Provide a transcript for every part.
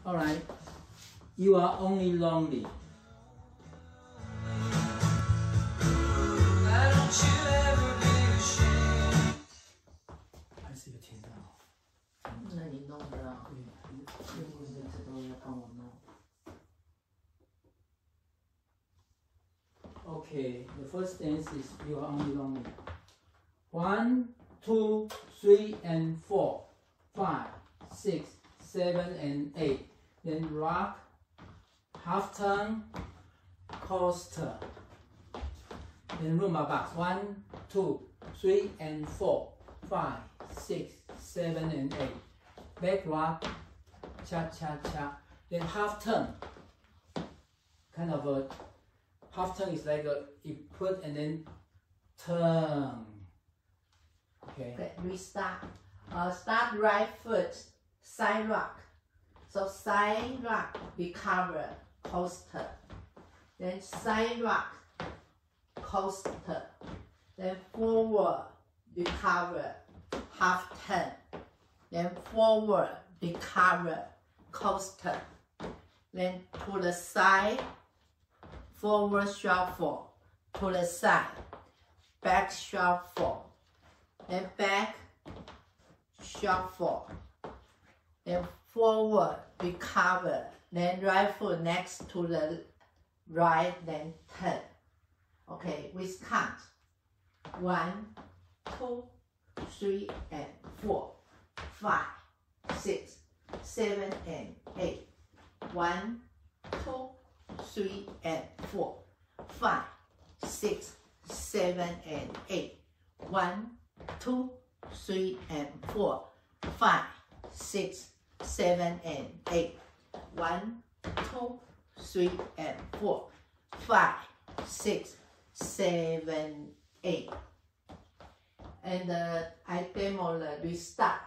Alright. You are only lonely. Why don't you ever be ashamed? 还是一个天道。那你弄的啊？对，用过的这都要帮我弄。Okay, the first dance is you are only lonely. 1, 2, 3, and 4, 5, 6, 7, and 8. Then rock, half turn, coaster. Then rumba box. 1, 2, 3, and 4, 5, 6, 7, and 8. Back rock, cha cha cha. Then half turn. Kind of a half turn is like a you put and then turn. Okay. Okay, restart. Start right foot, side rock. So side rock, recover, coaster. Then side rock, coaster. Then forward, recover, half turn. Then forward, recover, coaster. Then to the side, forward shuffle, to the side, back shuffle. Then back, shuffle, then forward, recover, then right foot next to the right, then turn. Okay, with count. 1, 2, 3, and 4, 5, 6, 7, and 8. 1, 2, 3, and 4, 5, 6, 7, and 8. 1, 2, 3, and 4, 5, 6, 7, and 8. 1, 2, 3, and 4, 5, 6, 7, 8. And I demo the restart.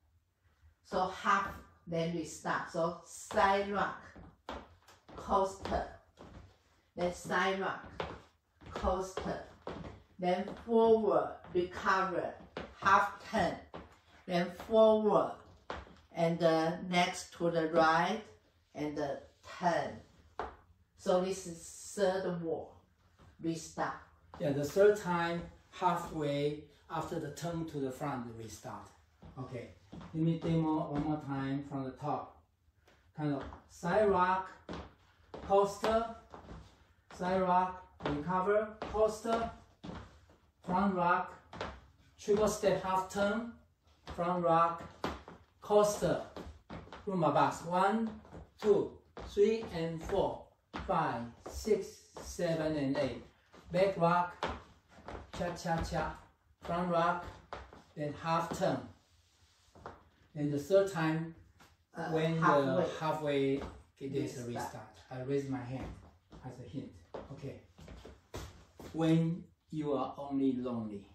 So half, then restart. So side rock, coaster, then side rock, coaster. Then forward, recover, half turn, then forward, and next to the right, and turn. So this is third wall, restart. Yeah, the third time, halfway after the turn to the front, restart. Okay, let me demo one more time from the top. Kind of side rock, coaster, side rock, recover, coaster, front rock, triple step half turn, front rock, coaster, rumba box. 1, 2, 3, and 4, 5, 6, 7, and 8. Back rock, cha cha cha, front rock, then half turn. Then the third time, when the halfway, it is a restart. I raise my hand as a hint. Okay. When you are only lonely.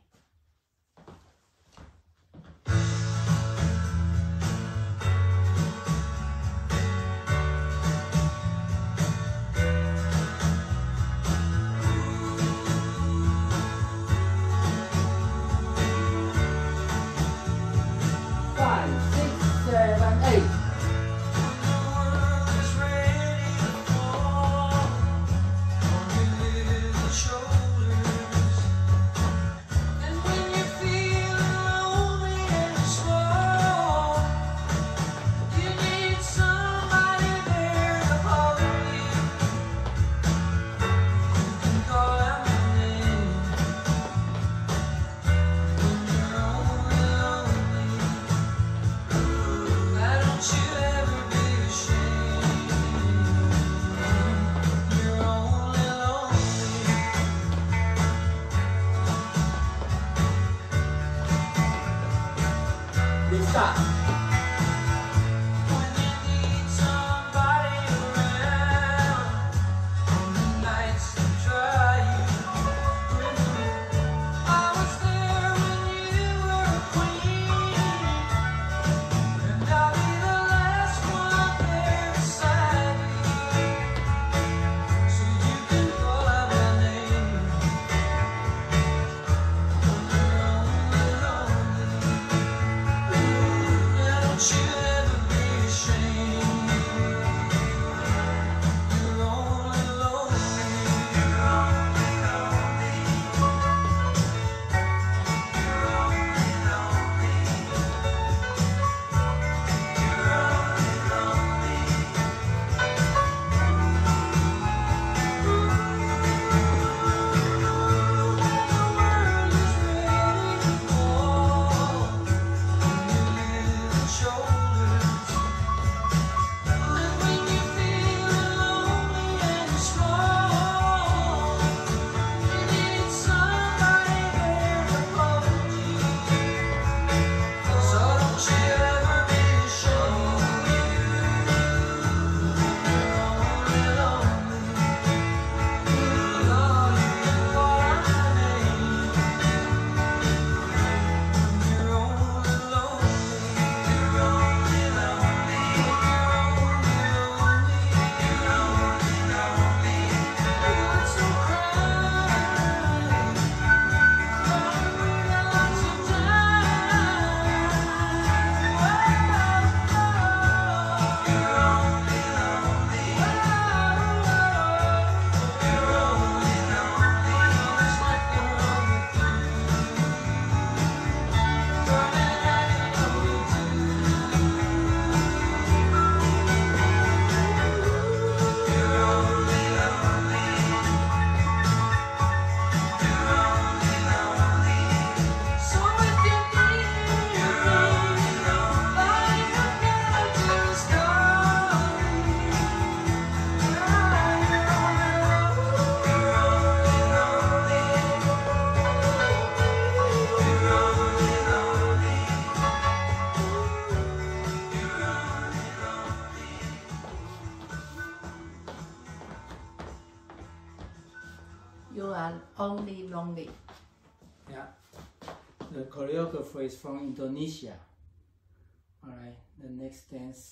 You are only lonely. Yeah. The choreographer is from Indonesia. Alright, the next dance.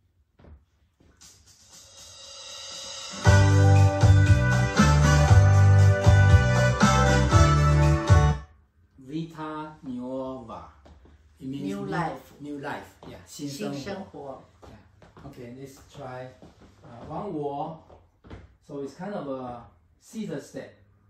Vita Nuova. It means New life. New life. Yeah. 新新生生活. 活. Yeah. Okay, let's try one wall. So it's kind of a scissor step.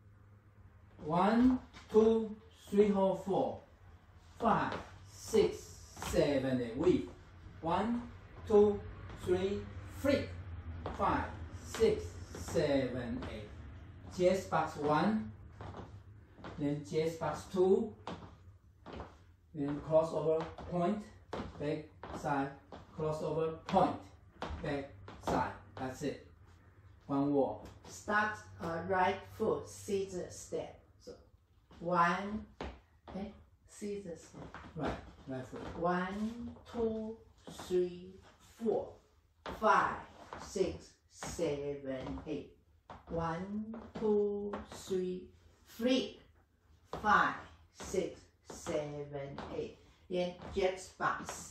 1, 2, 3, 4, 5, 6, 7, 8. Weave. 1, 2, 3, flip. 5, 6, 7, 8. Jazz box 1. Then jazz box 2. Then crossover point, back, side, crossover point, back, side. That's it. One wall. Start right foot scissor step. So 1, scissor step. Right foot. 1, 2, 3, 4, 5, 6, 7, 8. 1, 2, 3, flip. 5, 6, 7, 8. Then jazz box.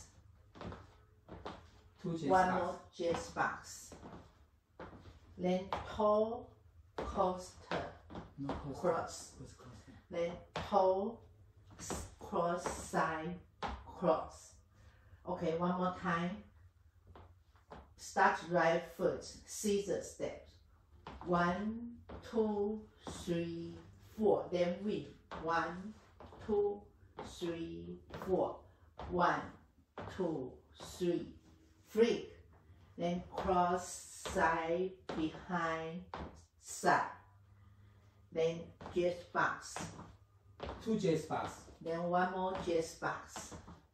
2 jazz One box. more jazz box. Then toe coaster No coaster. cross. What's coaster? Then toe cross side cross. Okay, one more time. Start right foot scissor steps. 1, 2, 3, 4. Then weave. 1, 2, 3, 4. 1, 2, 3. Flip. Then cross side behind side. Then jazz box. 2 jazz box. Then one more jazz box.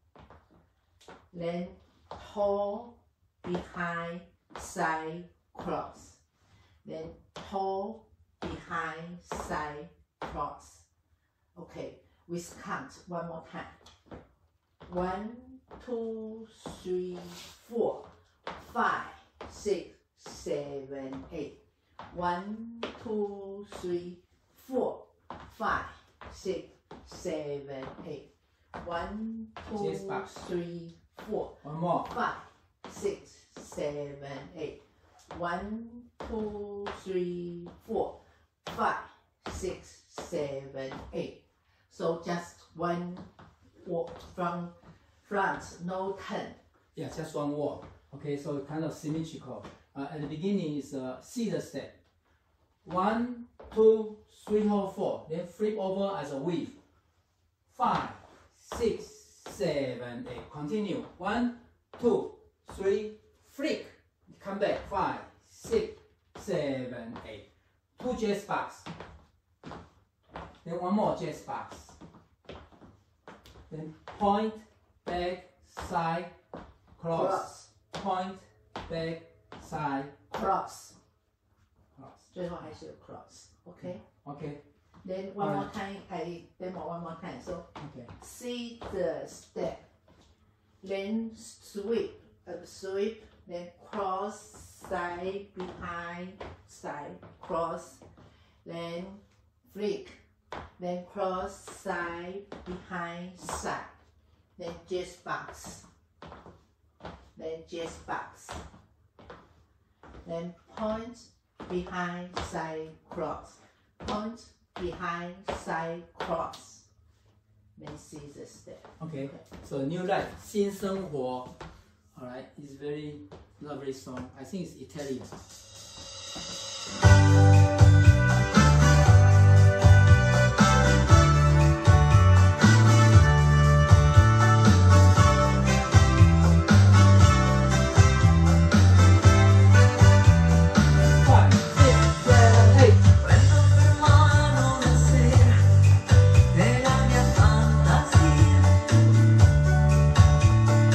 Then toe behind side cross. Then toe behind side cross. Okay, with count one more time. 1, 2, 3, 4, 5, 6, 7, 8. 1, 2, 3, 4, 5, 6, 7, 8. 1, 2, Jazz box. 3, 4, One more. 5, 6, 7, 8. 1, 2, 3, 4, 5, 6, 7, 8. So just one walk from front, no turn. Yeah, just one wall. Okay, so kind of symmetrical. At the beginning is a scissor step. 1, 2, 3, 4. Then flip over as a weave. 5, 6, 7, 8. Continue. 1, 2, 3, flip. Come back. 5, 6, 7, 8. 2 jazz box. Then one more jazz box. Then point, back, side, cross. Point, back, side, Cross. cross. 最后还是有 cross. Okay. Okay. Then one more time. I demo one more time. So Okay. see the step. Then sweep. Sweep. Then cross side behind side cross. Then flick. Then cross side behind side. Then jazz box. Then jazz box. Then point behind side cross. Point behind side cross. Then scissor step. Okay. So new life, 新生活. Alright, it's very lovely song. I think it's Italian.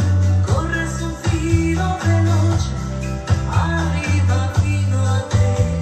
Arriva fino a te.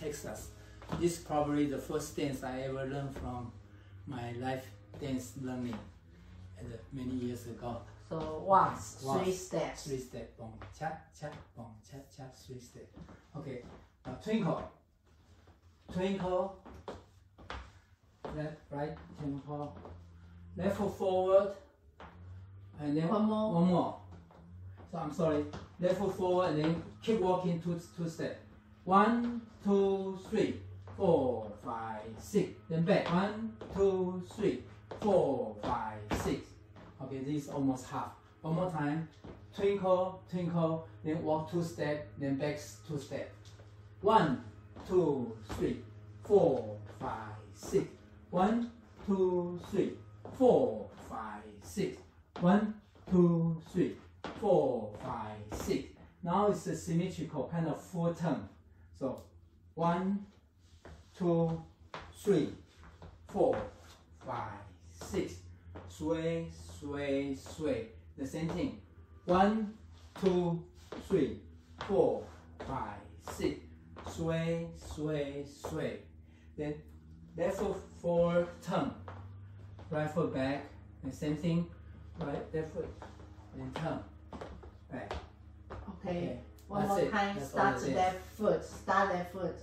Texas. This is probably the first dance I ever learned from my life dance learning many years ago. So waltz, Waltz. 3 steps. 3 steps, boom, cha, cha, boom, cha, cha, 3 steps. Okay, twinkle, twinkle, left, right, twinkle, left foot forward, and then One more. So I'm sorry, left foot forward and then keep walking 2 steps. 1, 2, 3, 4, 5, 6. Then back. 1, 2, 3, 4, 5, 6. Okay, this is almost half. One more time. Twinkle, twinkle, then walk 2 steps, then back 2 steps. 1, 2, 3, 4, 5, 6. 1, 2, 3, 4, 5, 6. 1, 2, 3, 4, 5, 6. Now it's a symmetrical kind of full turn. So 1, 2, 3, 4, 5, 6. Sway, sway, sway. The same thing. 1, 2, 3, 4, 5, 6. Sway, sway, sway. Then left foot forward, turn. Right foot back. And same thing. Right, left foot, then turn. Back. Okay. One That's more it. time. That's Start all it is. left foot. Start left foot.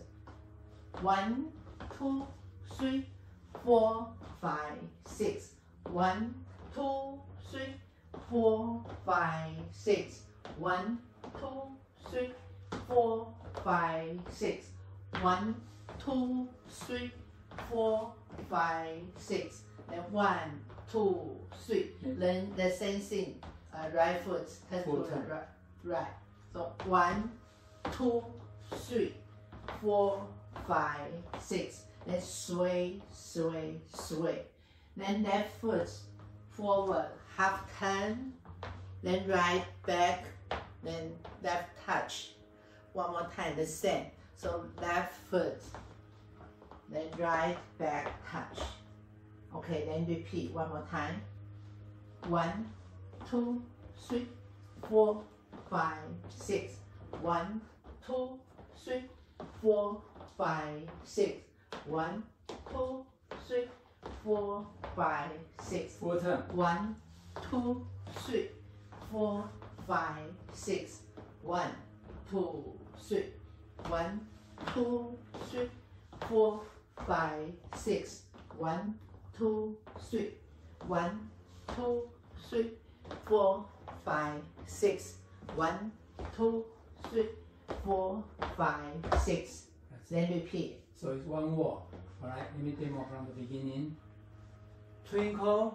1, 2, 3, 4, 5, 6. 1, 2, 3, 4, 5, 6. 1, 2, 3, 4, 5, 6. 1, 2, 3, 4, 5, 6. Then 1, 2, 3. Then the same thing. Right foot. Turn Full to the turn. right. So 1, 2, 3, 4, 5, 6. Then sway, sway, sway. Then left foot forward, half turn. Then right back. Then left touch. One more time, the same. So left foot. Then right back touch. Okay, then repeat one more time. 1, 2, 3, 4, 5, 6. 1, 2, 3, 4, 5, 6. 1, 2, 3, 4, 5, 6. Full turn. 1, 2, 3, 4, 5, 6. 1, 2, 3. 1, 2, 3, 4, 5, 6. 1, 2, 3. 1, 2, 3, 4, 5, 6. 1, 2, 3, 4, 5, 6. Then repeat. So it's one more. Alright, let me demo from the beginning. Twinkle,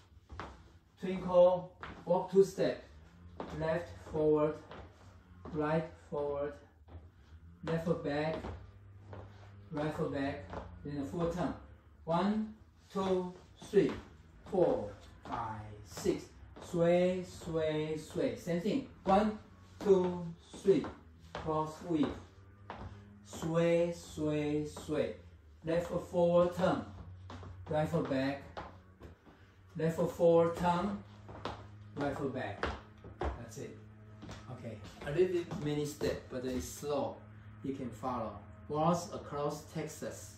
twinkle, walk 2 steps. Left forward, right forward, left foot back, right foot back, then a full turn. 1, 2, 3, 4, 5, 6. Sway, sway, sway. Same thing. 1, 2, 3. Cross weave. Sway, sway, sway. Left foot forward, turn. Right foot back. Left foot forward, turn. Right foot back. That's it. Okay. A little bit many steps, but it's slow. You can follow. Waltz across Texas.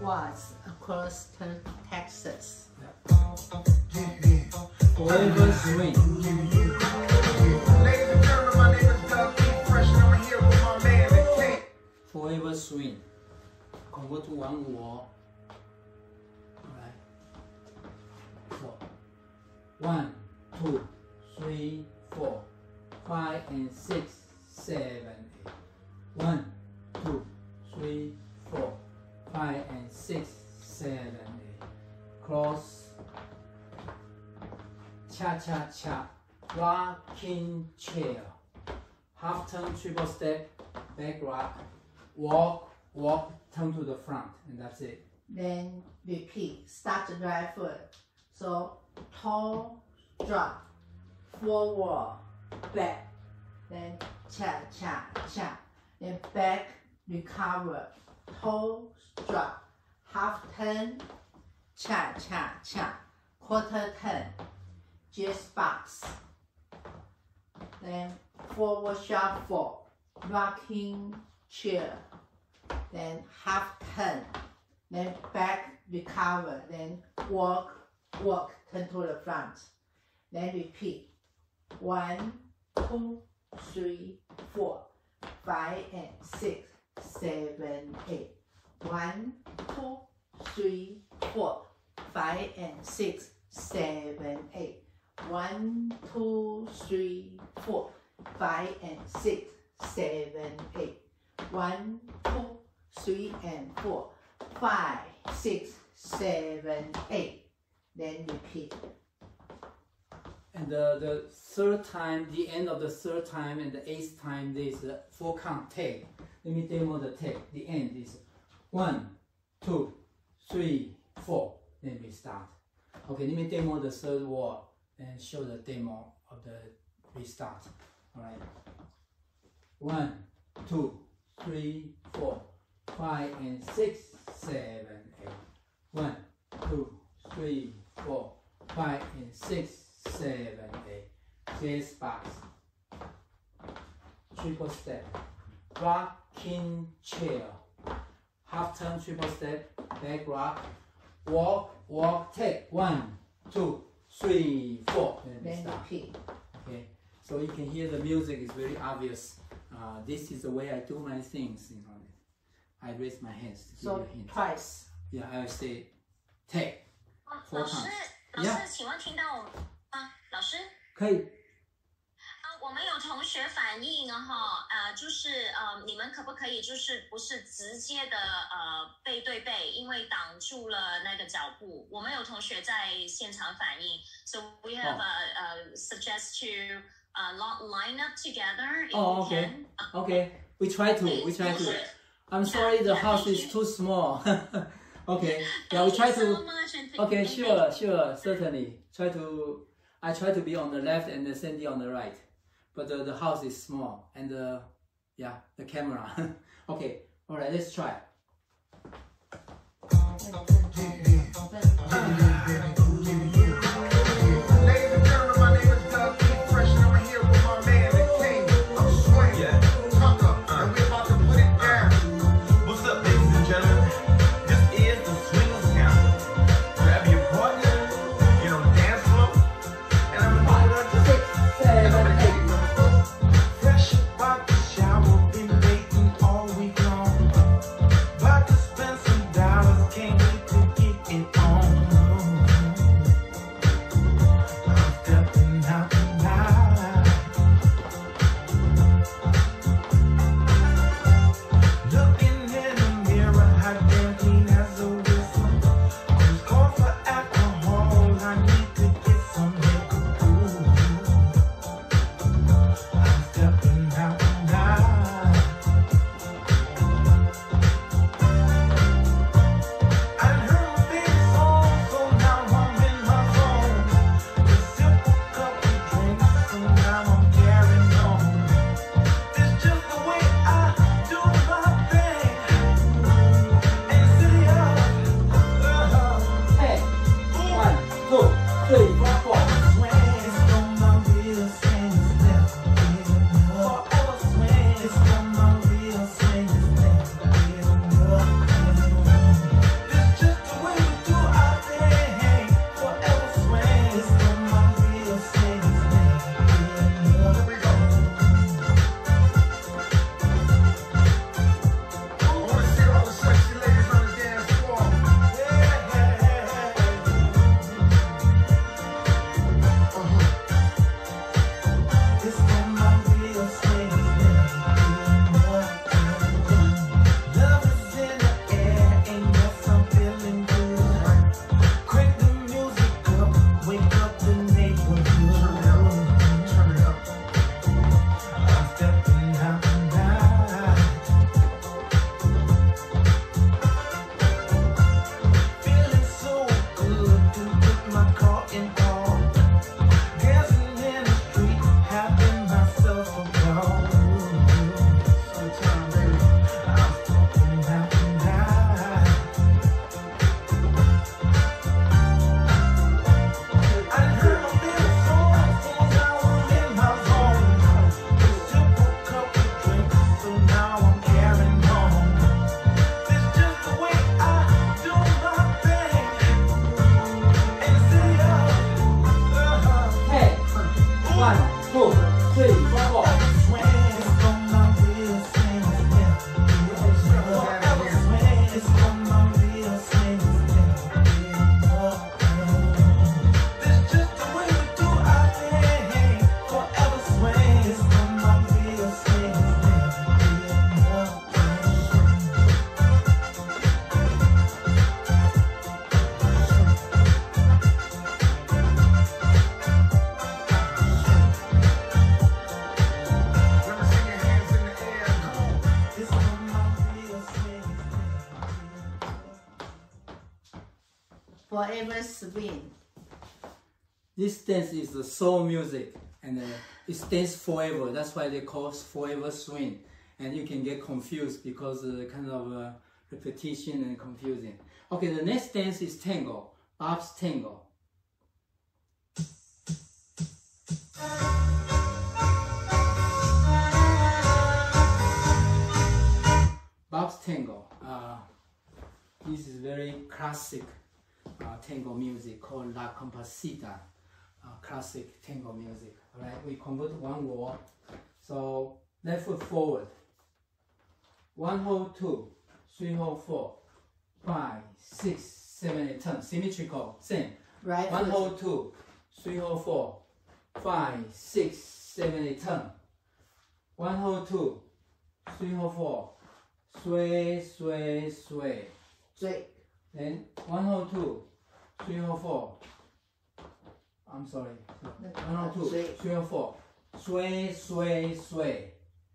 Waltz across to Texas. Forever swing. Ladies and gentlemen, my name is Fresh, and I'm here with my man, the King. Forever swing. Convert to 1-5. Alright. So 1, 2, 3, 4, 5 and 6, 7, 8. 1, 2, 3, 4, 5 and 6, 7, 8. Cross. Cha-cha-cha, rocking chair, half turn, triple step, back rock, walk, walk, turn to the front, and that's it. Then repeat, start the right foot. So toe, drop, forward, back, then cha-cha-cha, then back, recover, toe, drop, half turn, cha-cha-cha, quarter turn. Just box, then forward shuffle, rocking chair, then half turn, then back recover, then walk, walk, turn to the front, then repeat. 1, 2, 3, 4, 5 and 6, 7, 8. 1, 2, 3, 4, 5 and 6, 7, 8. 1, 2, 3, 4, 5 and 6, 7, 8. 1, 2, 3 and 4, 5, 6, 7, 8. Then repeat. And the third time, the end of the third time and the 8th time, there's a 4 count take. Let me demo the take. The end is 1, 2, 3, 4. Then we start. Okay, let me demo the third word and show the demo of the restart. Alright. 1, 2, 3, 4, 5 and 6, 7, 8. 1, 2, 3, 4, 5 and 6, 7, 8. Jazz box. Triple step. Rocking chair. Half turn, triple step, back rock. Walk, walk, take. 1, 2, 3, 4. Then repeat. Okay, so you can hear the music is very obvious. This is the way I do my things. You know, I raise my hands to give you a hint. Twice. Yeah, I will say take. 4 老师 counts. 老 Yeah. 师，请问听到我吗？老师， 可以。 我们有同学反映哈，就是你们可不可以就是不是直接的背对背，因为挡住了那个脚步。我们有同学在现场反映 ，so we have suggest to line up together. If Oh, you okay. can. Okay, we try to. We try to. I'm sorry, the house is too small. Okay, yeah, we try Thank you so to. much and Okay, and sure, sure, certainly. I try to be on the left and Sandy on the right, but the house is small and yeah, the camera. Okay, all right, let's try. Ladies and gentlemen, my name is Fresh, and I'm here with my man, the King of Swing. Tucker, and we're about to put it down. What's up, ladies and gentlemen? This is the Swingers Count. Grab your partner, get on the dance floor, and I'm gonna do 5, 6, 7, 8. fresh about the shower, been waiting all week long. About to spend some dollars, can't wait to 1, 2, 3, 4. Forever swing. This dance is the soul music, and it stands forever. That's why they call it forever swing. And you can get confused because kind of repetition and confusing. Okay, the next dance is tango, Bob's tango. Bob's tango. This is very classic tango music called La Compasita. Classic tango music. All right, we convert one word. So left foot forward. 1 hold 2, 3 hold 4, 5, 6, 7, 8, turn. Symmetrical. Same. Right 1 foot. hold 2, 3 hold 4, 5, 6, 7, 8, turn. 1 hold 2, 3 hold 4. Sway, sway, sway. Sway. Then 1 hold 2, 3 hold 4. I'm sorry. 1 hold 2, Sway. 3 hold 4. Sway, sway, sway.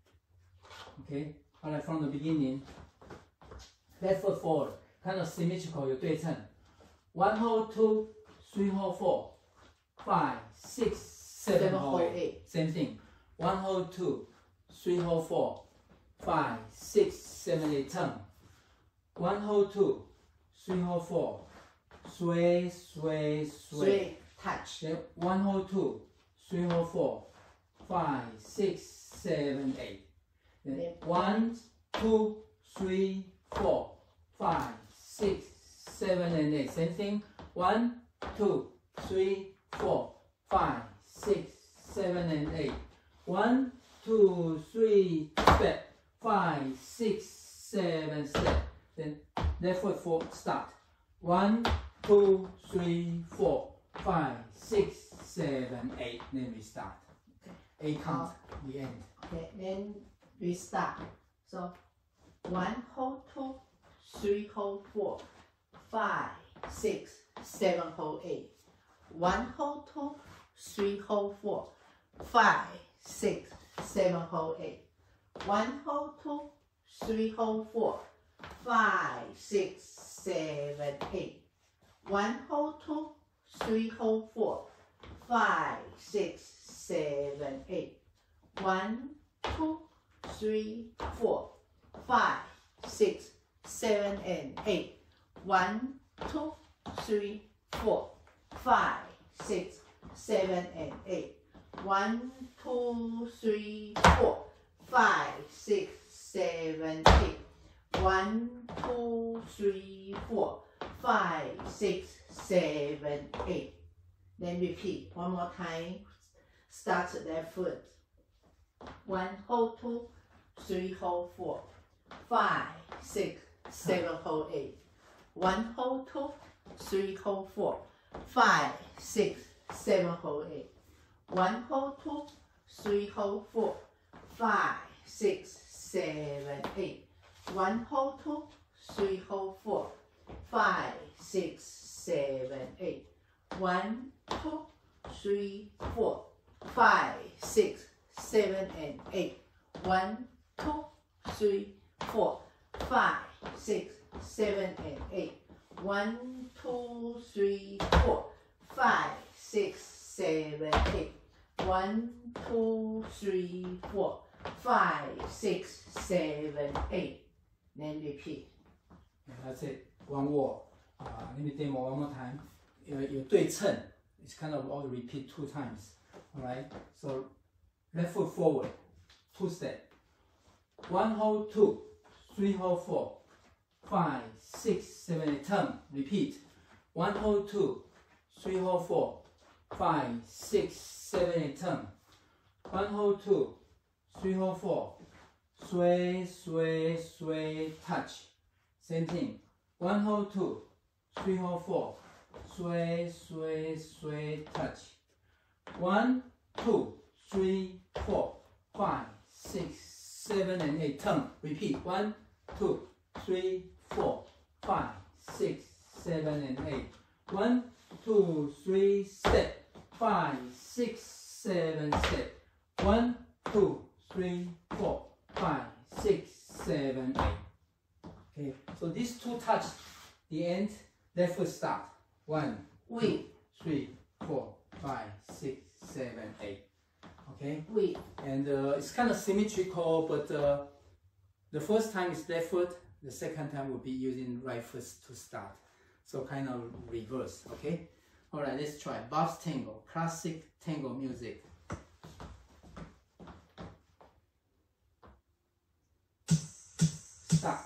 Okay. Alright, from the beginning. Left foot forward. Kind of symmetrical, 有对称. 1 hold 2, 3 hold 4, 5, 6, 7 hold 8. Same thing. 1 hold 2, 3 hold 4, 5, 6, 7, 8, turn. 1 hold 2, 3 hold 4. Sway, sway, sway. Sway. Touch. Then 1 hold 2, 3 hold 4, 5, 6, 7, 8. Then 1, 2, 3, 4, 5, 6, 7, and 8. Same thing. 1, 2, 3, 4, 5, 6, 7, and 8. 1, 2, 3, step. 5, 6, 7, step. Then left foot forward, start. 1, 2, 3, 4, 5, 6, 7, 8. Then we start. 8 count. The end. Okay, then we start. So 1 hold 2, 3 hold 4, 5, 6, 7 hold 8. 1 hold 2, 3 hold 4, 5, 6, 7 hold 8. 1 hold 2, 3 hold 4, 5, 6, 7, 8. 1 hold 2, 3 hold 4, 5, 6, 7, 8. 1, 2, 3, 4, 5, 6, 7, and 8. 1, 2, 3, 4, 5, 6, 7, and 8. 1, 2, 3, 4, 5, 6, 7, 8. 1, 2, 3, 4, 5, 6, 7, 8. Then repeat one more time. Start left foot. 1 hold 2, 3 hold 4, 5, 6, 7 hold 8. 1 hold 2, 3 hold 4, 5, 6, 7 hold 8. 1 hold 2, 3 hold 4, 5, 6, 7, 8. 1 hold 2, 3 hold 4, 5, 6, 7, 8. 1, 2, 3, 4, 5, 6, 7, and 8. 1, 2, 3, 4, 5, 6, 7, and 8. 1, 2, 3, 4, 5, 6, 7, 8. 1, 2, 3, 4, 5, 6, 7, 8. Then repeat. That's it. One word. Let me demo one more time. 有对称. It's kind of all repeat 2 times. Alright? So left foot forward. 2 step. 1 hold 2, 3 hold 4, 5, 6, 7, 8. Turn. Repeat. 1 hold 2, 3 hold 4, 5, 6, 7, 8. Turn. 1 hold 2, 3 hold 4, sway, sway, sway, touch. Same thing. 1 hold 2, 3 hold 4, sway, sway, sway, touch. 1, 2, 3, 4, 5, 6, 7, and 8. Turn. Repeat. 1, 2, 3, 4, 5, 6, 7, and 8. 1, 2, 3, step. 5, 6, 7, step. 1, 2, 3, 4, 5, 6, 7, 8. Okay, so these two touch the end, left foot start. 1, 2, 3, 4, 5, 6, 7, 8. Okay, and it's kind of symmetrical, but the first time is left foot, the second time will be using right foot to start. So kind of reverse, okay? Alright, let's try. Bob's Tango, classic tango music. Start.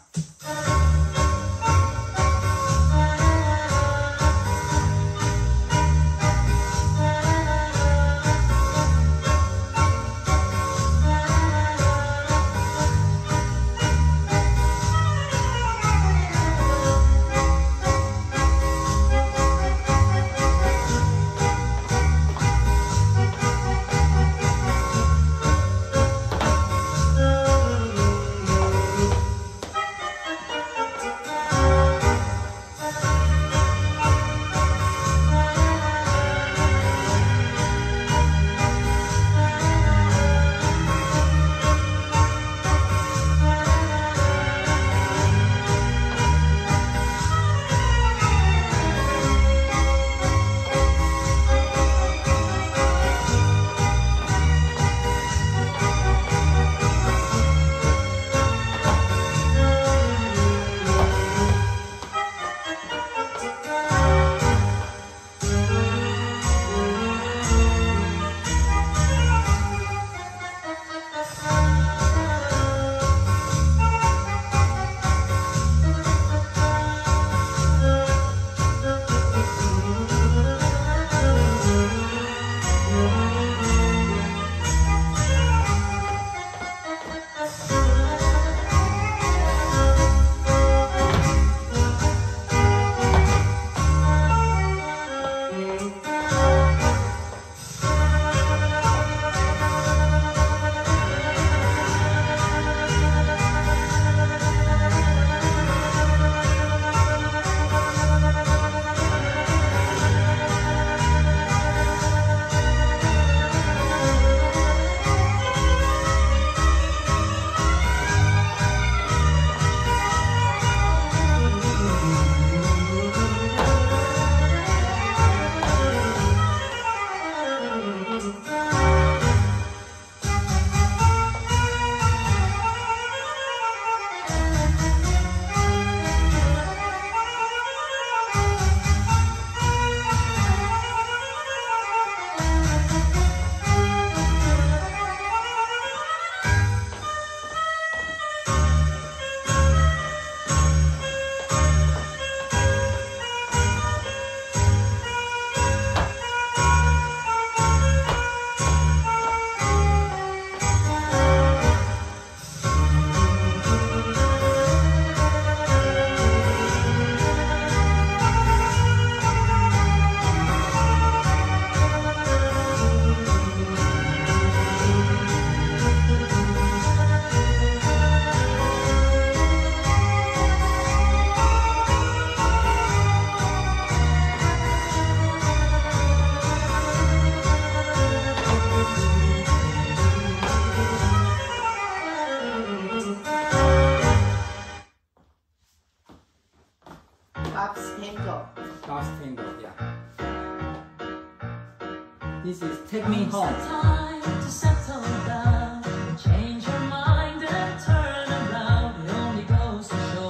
This is Take Me Home. Time to settle down, change your mind and turn around. It only goes to show.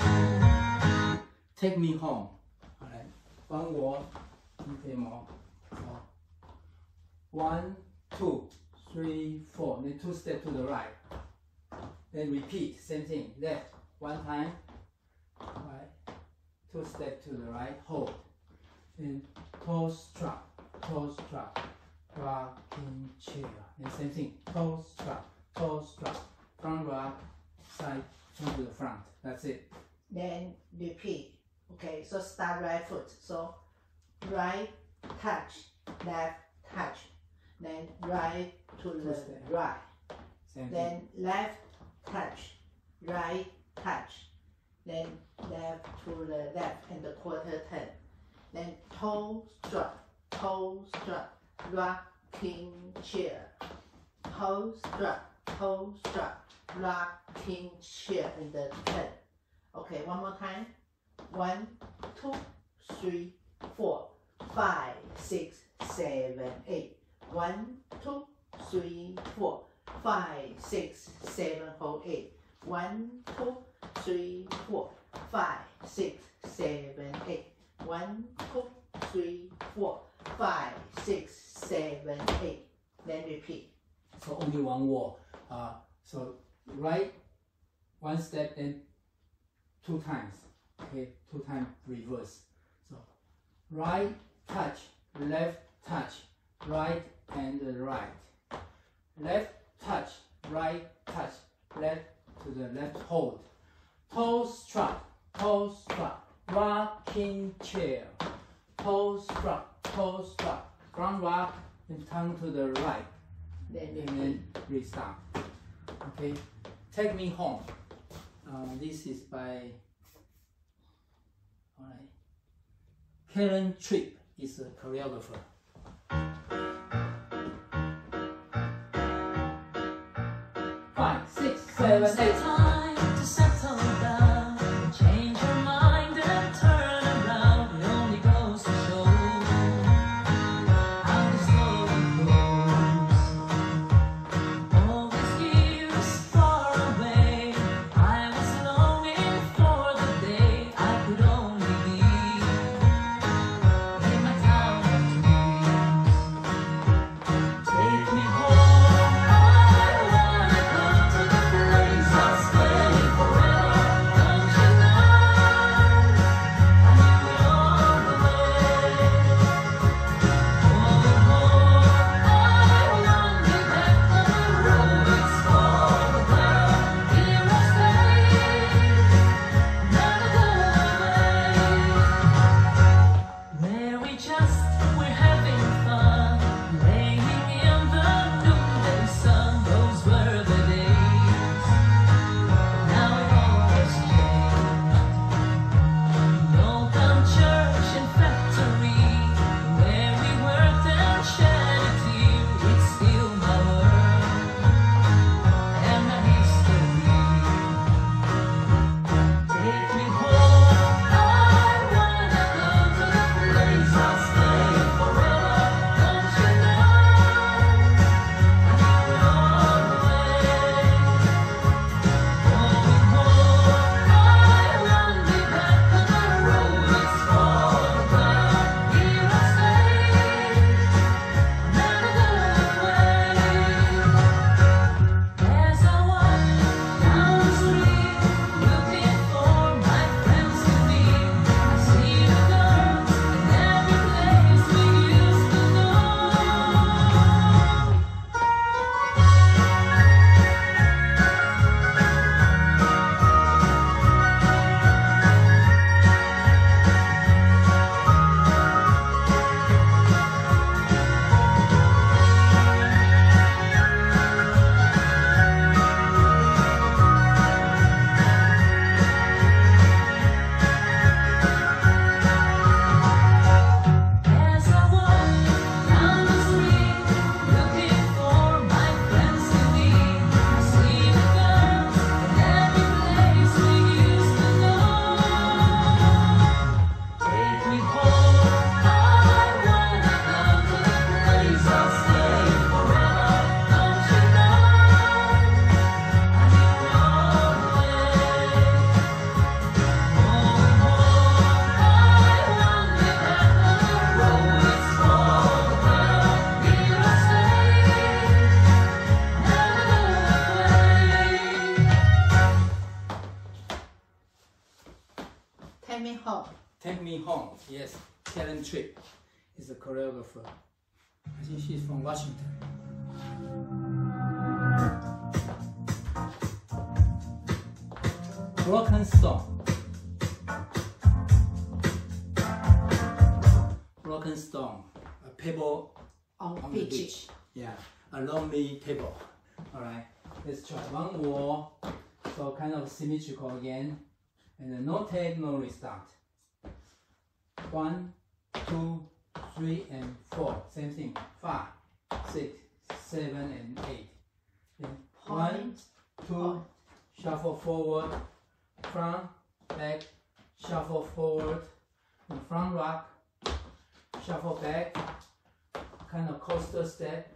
Take Me Home. Alright. 帮我一点more. 1, 2, 3, 4. Then 2 steps to the right. Then repeat. Same thing. Left. 1 time. Right. 2 steps to the right. Hold. Then toe strap. Toe strap. rocking chair. And same thing, toe strut, front rock, side, turn to the front. That's it. Then repeat. Okay, so start right foot. So right touch, left touch, then right to the right. Same Then thing. left touch, right touch, then left to the left and the quarter turn. Then toe strut, rocking chair. Toe strut, rocking chair in the turn. Okay, one more time. 1, 2, 3, 4, 5, 6, 7, 8. 1, 2, 3, 4, 5, 6, 7, hold 8. 1, 2, 3, 4, 5, 6, 7, 8. 1, 2, 3, 4, 5, 6, 7, 8. Then repeat. So only one wall. So right, one step, then 2 times. Okay, 2 times reverse. So right touch, left touch, right and right. Left touch, right touch, left to the left hold. Toe strut, rocking chair. Toe strut, front rock and turn to the right. Then And repeat. then restart. Okay, Take Me Home. This is by Tripp is a choreographer. 5, 6, 7, 8. Time to settle down, change your mind and turn around. It only goes to show how the story goes. All these years far away, I was longing for the day I could only be in my town of dreams. Take me home, I wanna come to the place I'll stay forever. Don't you know? I knew it all the way. Going home, I run me back on the road. It's for the better. Here I stay, never go away. Where we just were having fun, laying in the noonday sun. Those were the days. Now it all has changed. The old church and factory, where we worked and shed a tear. It's still my world and my history. Take me home, I wanna go to the place I'll stay forever. Don't you know? I knew it all the way. Going home, I run me back on the road. It's for the better. Here I stay, never go away. As I walk down the street, looking for my friends to meet, I see the girls in every place we used to know. As I walk down the street, looking for my friends to meet, I see the girls in every place we used to know. Take me home, I wanna go to the place I'll stay forever. Don't you know? I knew it all the way. Going home, I run me back on the road. It's for the better. Here I stay, never go away. Take me home. Take Me Home. Yes, Tripp is a choreographer. I think she's from Washington. Broken stone. Broken stone. A pebble On on the beach. beach. Yeah, a lonely table. Alright, let's try one more. So kind of symmetrical again. And then no take, no restart. 1, 2, 3, and 4. Same thing. 5, 6, 7, and 8. Then 1, 2, shuffle forward, front, back, shuffle forward, and front rock, shuffle back, kind of coaster step.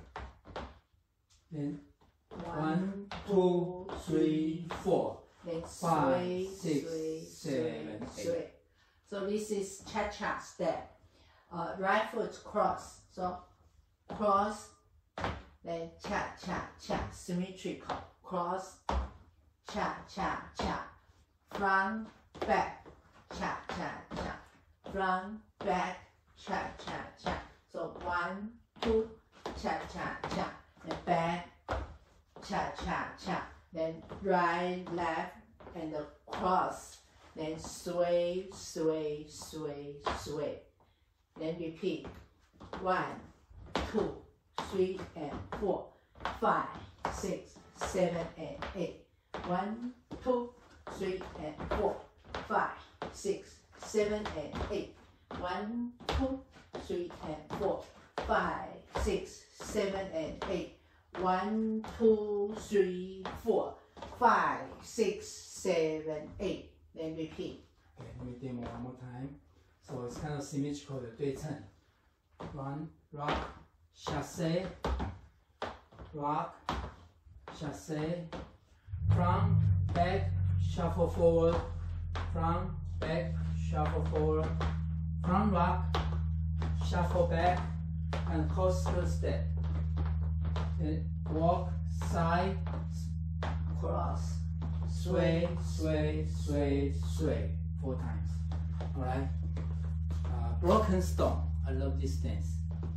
Then 1, 2, 3, 4. Then 5, sway, 6, sway, 7, sway, sway. So this is cha-cha step. Right foot cross. So cross, then cha-cha-cha. Symmetrical. Cross, cha-cha-cha. Front, back, cha-cha-cha. Front, back, cha-cha-cha. So 1, 2, cha-cha-cha. Then back, cha-cha-cha. Then right, left, and the cross. Then sway, sway, sway, sway. Then repeat. 1, 2, 3, and 4, 5, 6, 7, and 8. 1, 2, 3, and 4, 5, 6, 7, and 8. 1, 2, 3, and 4, 5, 6, 7, and 8. 1, 2, 3, 4, 5, 6, 7, 8. Then repeat. Okay, let me demo one more time. So it's kind of symmetrical 的对称。Run, rock, chasse, rock, chasse, front, back, shuffle forward, front, back, shuffle forward, front rock, shuffle back, and coaster step. Then walk, side, cross, sway, sway, sway, sway, 4 times. Alright? Broken stone. I love this dance.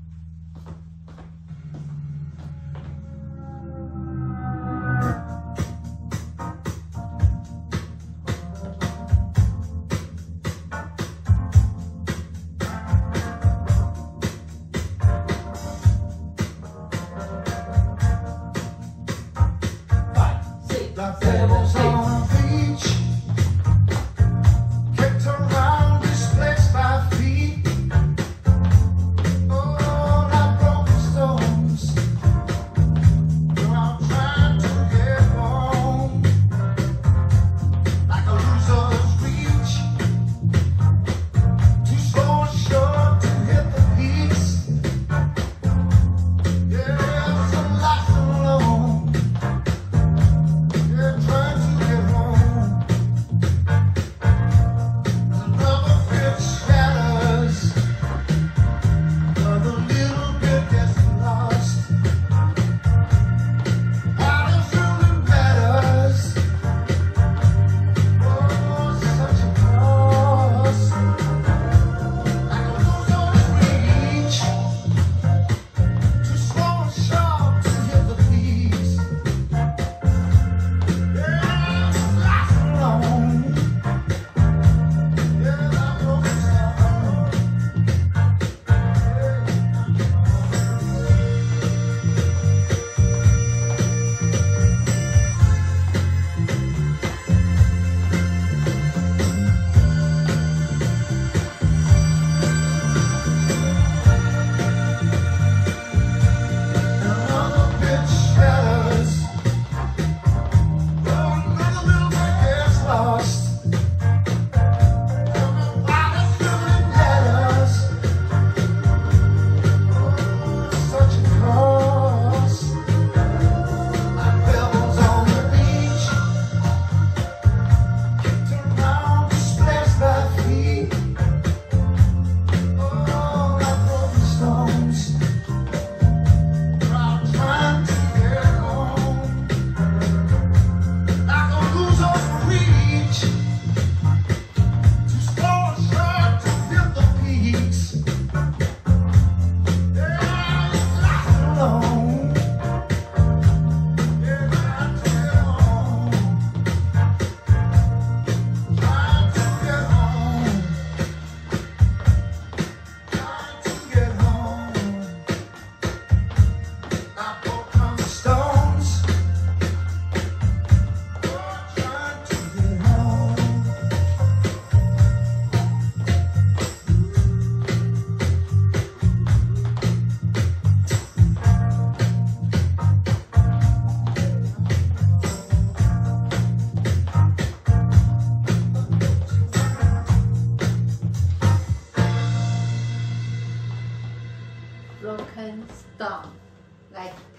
Like pebbles on a beach, kept around displaced by feet.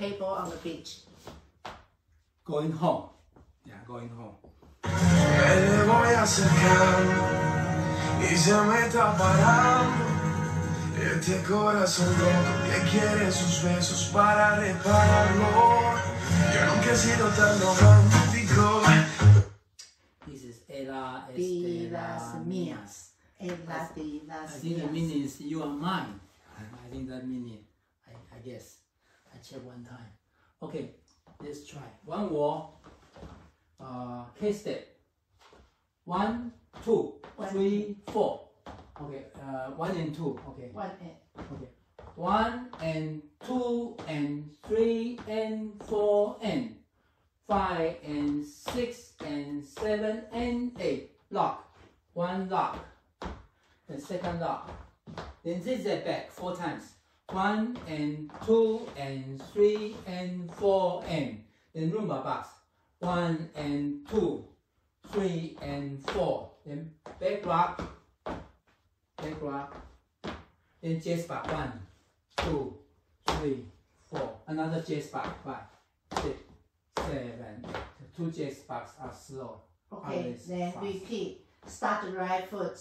table on the beach. Going home. Yeah, going home. Me le voy acercando y se me está parando este corazón loco que quiere sus besos para repararlo. Yo nunca he sido tan romántico. This is Ella Vidas Estela mías. Ella vidas I think the mías. meaning is you are mine. I think that meaning, I guess. I check one time. Okay, let's try. One more. K-step. 1, 2, 3, 4. Okay, 1 and 2. Okay. 1 and Okay. 1 and 2 and 3 and 4 and 5 and 6 and 7 and 8. Lock. 1 lock. The second lock. Then zigzag back 4 times. 1 and 2 and 3 and 4 and. Then rumba box. 1 and 2, 3 and 4. Then back rock. Back rock. Then jazz back 1, 2, 3, 4. Another jazz back 5, 6, 7, 8. The 2 jazz backs are slow. okay, Others then fast. repeat. Start the right foot.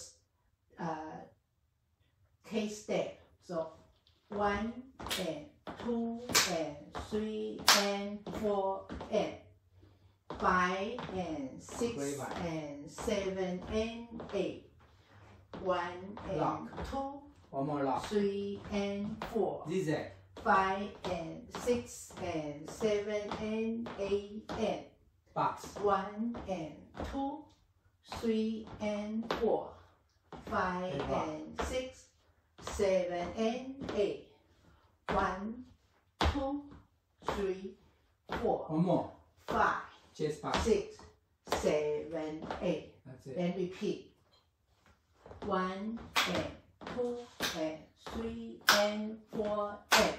K-step. So 1 and 2 and 3 and 4 and 5 and 6 Great one. and 7 and 8. 1 and Lock. 2, One more lock. 3 and 4. Zigzag. 5 and 6 and 7 and 8 and Box. 1 and 2, 3 and 4. 5 Good luck. and 6, 7 and 8. 1, 2, 3, 4, One more. 5, Jazz box. 6, 7, 8. That's it. Then repeat. 1 and 2 and 3 and 4 and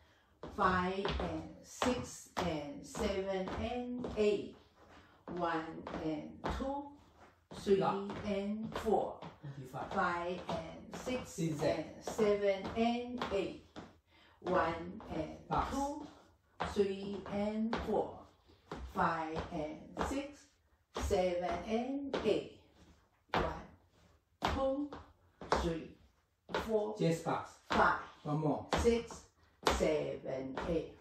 5 and 6 and 7 and 8. 1 and 2, 3 Lock. and 4. 25. 5 and 6 Zigzag. and 7 and 8. 1 and Box. 2, 3 and 4. 5 and 6, 7 and 8. 1, 2, 3, 4, Jazz box. 5, One more. 6, 7, 8.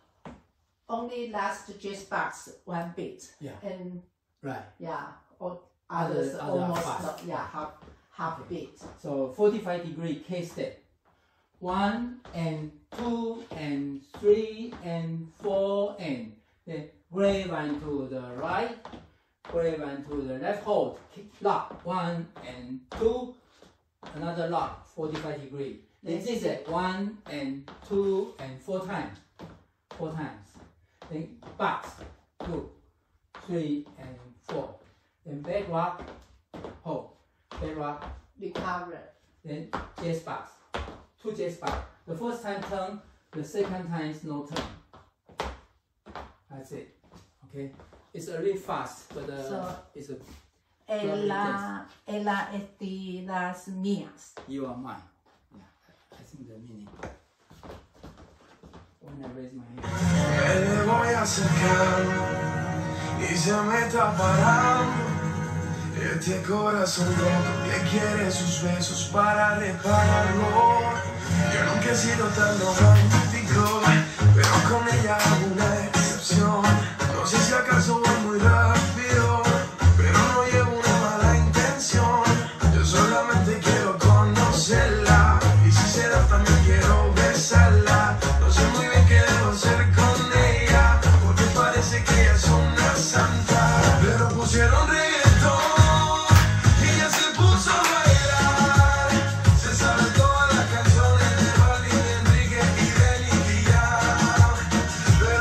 Only last jazz box 1 beat. Yeah. And Right. yeah, all Other- others other almost fast. not, yeah, half Okay. beat. So 45-degree K-step. 1 and 2 and 3 and 4 and. Then grave one to the right. Grave one to the left. Hold. Lock. 1 and 2. Another lock. 45-degree. Then Yes. zigzag. 1 and 2 and 4 times. 4 times. Then box. 2, 3 and 4. Then back rock. Hold. Back rock. Recover. Then jazz box. 2 jazz box. The first time turn, the second time is no turn. That's it. Okay? It's a little fast, but So- it's a Ella es las mías. you are mine. Yeah, I think the meaning. When I raise my hand. Me le voy acercando y se me está parando este corazón loco que quiere sus besos para repararlo. Yo nunca he sido tan romántico, pero con ella hago una excepción. No sé si acaso voy muy rápido, pero no llevo una mala intención. Yo solamente quiero conocerla y si se da también quiero besarla. No sé muy bien qué debo hacer con ella, porque parece que ella es una santa. Pero pusieron reggaetón y ella se puso a bailar. Se sabe todas las canciones de Balvin, de Enrique y de Nicky Jam.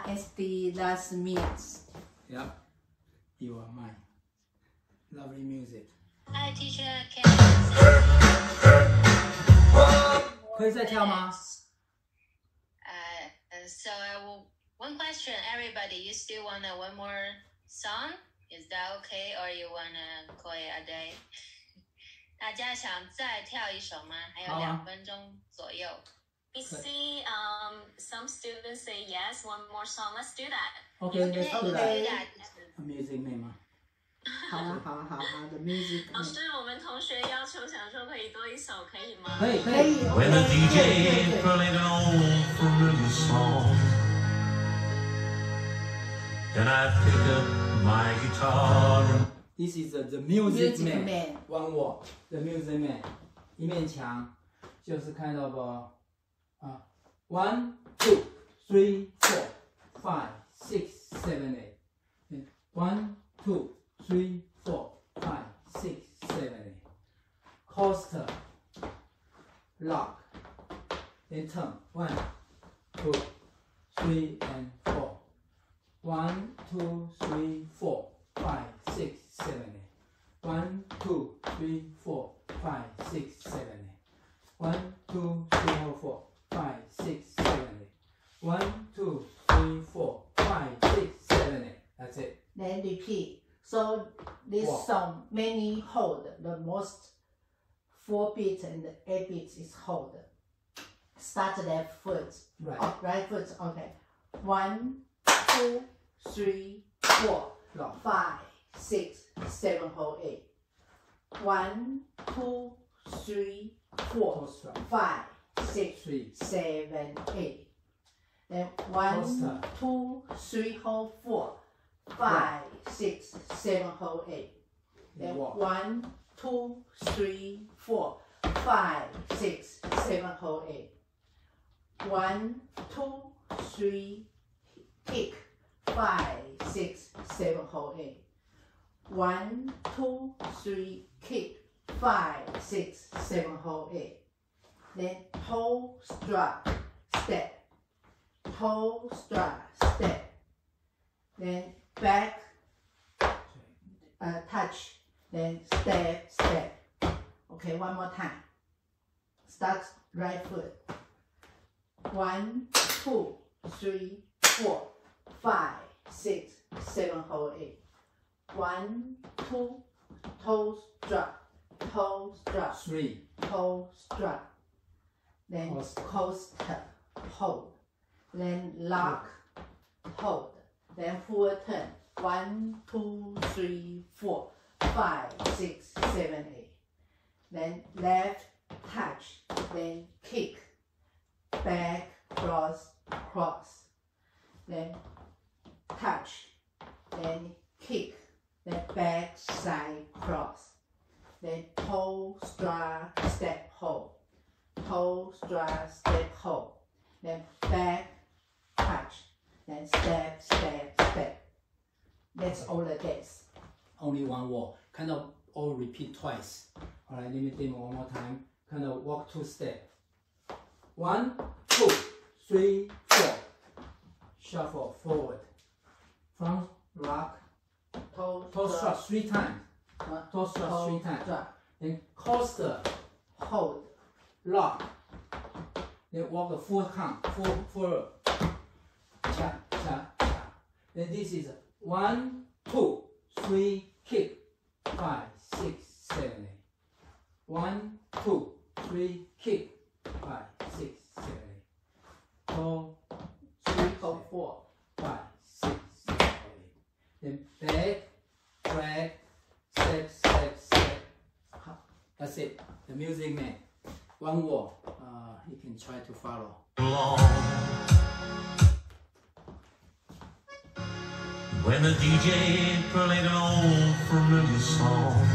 is the last minutes. Yeah, you are mine. Lovely music. Hi, teacher. 可以再跳吗？ So one question, everybody. You still want one more song? Is that okay, or you wanna call it a day? 大家想再跳一首吗？还有2分钟左右。We see some students say yes, one more song. Let's do that. Okay, let's do that. Okay. Music man 吗？ 好啊，好啊，好啊，the music. 老师，我们同学要求想说可以多一首，可以吗？ 可以，可可以以。 When the DJ played an old familiar song, then I picked up my guitar and This is the music Music man. man. One wall. The music man. 一面墙，就是 kind of 1, 2, 3, 4, 5, 6, 7, 8. 1, 2, 3, 4, 5, 6, 7, 8. Coaster, lock, then turn. 1, 2, 3, and 4. 1, 2, 3, 4, 5, 6, 7, 8. 1, 2, 3, 4, 5, 6, 7, 8. 1, 2, 3, 4, 5, 6, 7, 8. 1, 2, 3, 4, 5, 6, 7, 8. That's it. Then repeat. So this Wow. song many hold. The most 4 beats and 8 beats is hold. Start left foot. Right. Oh, right foot. Okay. 1, 2, 3, 4, Lock. 5, 6, 7, hold 8. 1, 2, 3, 4, Coaster. 5, 6, 3. 7, 8. Then 1, Coaster. 2, 3, hold 4, 5, 6, 7, hold 8. Then Walk. 1, 2, 3, 4, 5, 6, 7, hold 8. 1, 2, 3, kick. 5, 6, 7, hold 8. 1, 2, 3, kick. 5, 6, 7, hold 8. Then toe, strut, step. Toe, strut, step. Then back, touch. Then step, step. Okay, one more time. Start right foot. 1, 2, 3, 4, 5, 6, 7, hold 8. 1, 2, toe strut, toe strut, 3. toe strut. Then Coaster. coaster, hold. Then lock, hold. Then full turn. 1, 2, 3, 4, 5, 6, 7, 8. Then left touch. Then kick. Back, cross, cross. Then touch. Then kick. Then back, side, cross. Then toe, strut, step, hold. Toe, strut, step, hold. Then back, touch. Then step, step, step. That's all the days. Only one wall. Kind of all repeat twice. Alright, let me demo one more time. Kind of walk 2 step. 1, 2, 3, 4. Shuffle forward. Front, rock, Toe, toe strut 3 times. Toe strut 3 toe, times. strut, Then coaster, hold. lock. Then walk the full count, full. Cha, cha, cha. Then this is 1, 2, 3, kick. 5, 6, 7, 8. 1, 2, 3, kick. 5, 6, 7, 8. Toe, 3, hold 4. 5, 6, 7, 8. Then back, drag, step, step, step. That's it. The music man. One wall. You can try to follow. along. When the DJ played an old familiar song,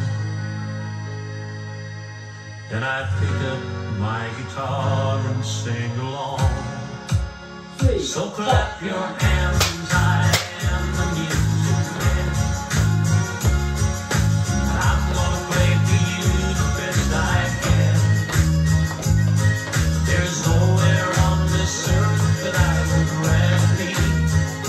then I picked up my guitar and sang along. 3, So clap your hands, I am the music man. I'm gonna play for you the best I can. There's nowhere on this earth that I would rather be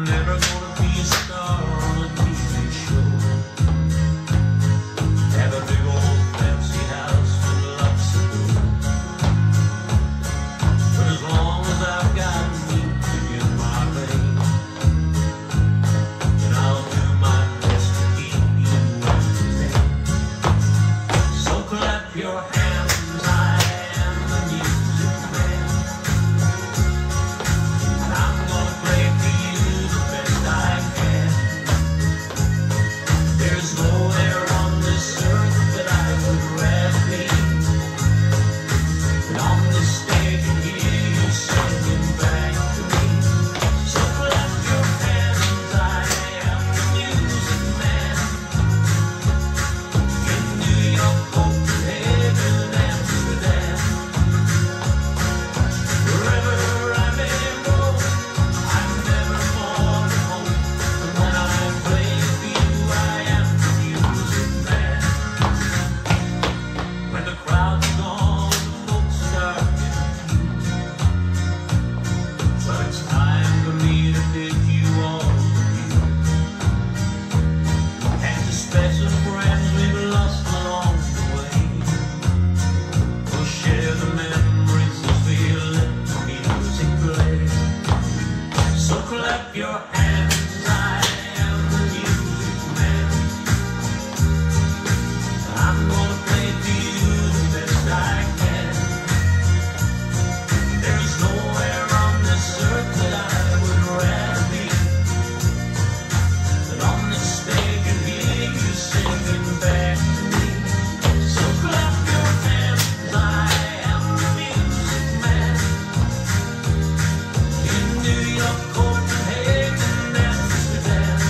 never gonna be a star on a TV show. Have a big old fancy house with lots of dough. But as long as I've got music in my veins, then I'll do my best to keep you entertained. So clap your hands, I am the music man. And I'm gonna play for you the best I can. There's nowhere on this earth that I would rather be than on this stage and hear you singing back to me. So clap your hands, I am the music man. In New York, Copenhagen, Amsterdam, wherever I may roam, I'm never more at home. And when I play for you, I am the music man. When the crowd's gone, the folks start getting few. Well, it's time for me to bid you all adieu. And the special friends we've lost along the way, we'll share the memories as we let the music play. So clap your hands, I am the music man. I'm gonna play for you the best I can. There's nowhere on this earth that I would rather be than on this stage and hear you singing back to me. So clap your hands, I am the music man. In New York, Copenhagen, Amsterdam,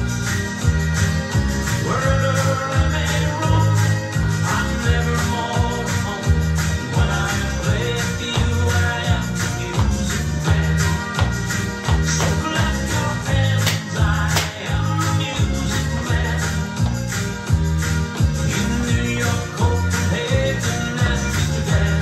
wherever I may roam, I'm never more at home. When I play for you, I am the music man. So clap your hands, I am the music man. In New York, Copenhagen, Amsterdam,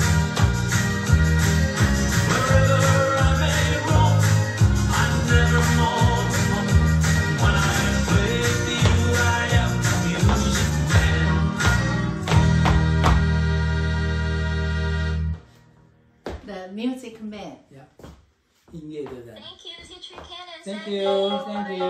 wherever I may roam, I'm never more at home. When I play for you, I am the music man. The music man. Yeah. 音乐的人。 Thank you, Teacher Ken and Thank Sandy. you, thank you.